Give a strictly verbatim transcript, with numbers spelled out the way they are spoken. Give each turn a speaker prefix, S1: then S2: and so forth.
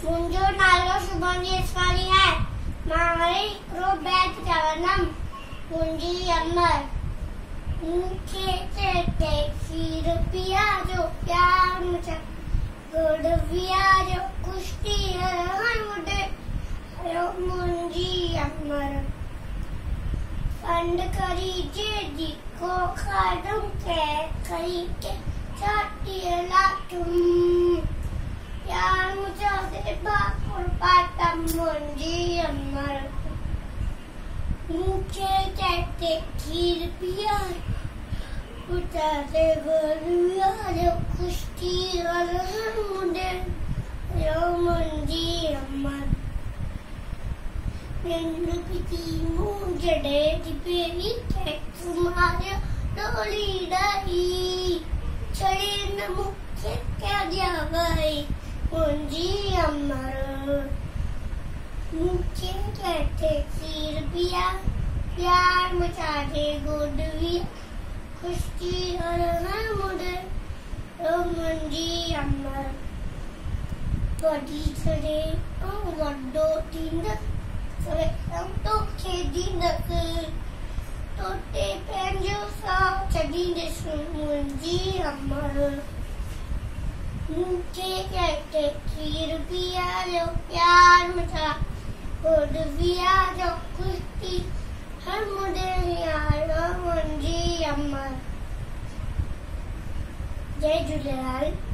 S1: मुंहिंजो नालो शुभम जेसवानी है। मां हिकिड़ो बैत चवंदमि मुंहिंजी अमर मूंखे चटे खीर पीआरियो प्यार मुंहिंजा गुड़ पीआरियो कुश्ती हर मुंडे मुंहिंजी अमर फंड करी जेदी को खादम के कई के छाती लाटुम यार मुझे दे बापुर पाटा मुंजी अमर मुझे कहते खीर पिया मुझे दे गुड़िया जो कुश्ती हर मुंडे यो मुंजी अमर निन्नु पिती मुझे डे दिपेरी के तुम्हारे डोली डाई चढ़े न मुझे क्या दिया गई मुंजी अमर मुझे कहते खीर पिया प्यार मचाते गुड़वी खुशी हर हर मुझे ओ मुंजी अमर बड़ी चढ़े ओ वड्डो तीन सवे हम तो खेदी नक तोते पंहिंजो सां छॾी ॾिसो मुंहिंजी अमर मूंखे कहते खीर पीआरियो प्यार मुंहिंजा गुड़ पीआरियो कुश्ती हर मुंडे यारो मुंहिंजी अमर। जय झूलेलाल।